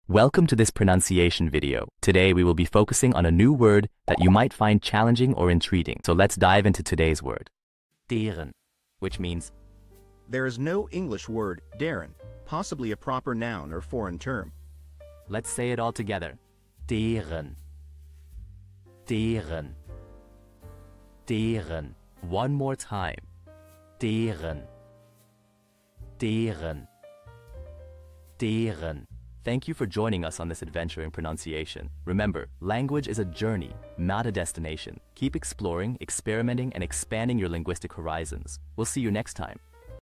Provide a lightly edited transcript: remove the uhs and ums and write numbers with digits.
Welcome to this pronunciation video. Today we will be focusing on a new word that you might find challenging or intriguing. So let's dive into today's word. Deren, which means There is no English word, Deren, possibly a proper noun or foreign term. let's say it all together. Deren. Deren. Deren. One more time. Deren. Deren. Deren. Thank you for joining us on this adventure in pronunciation. Remember, language is a journey, not a destination. Keep exploring, experimenting, and expanding your linguistic horizons. We'll see you next time.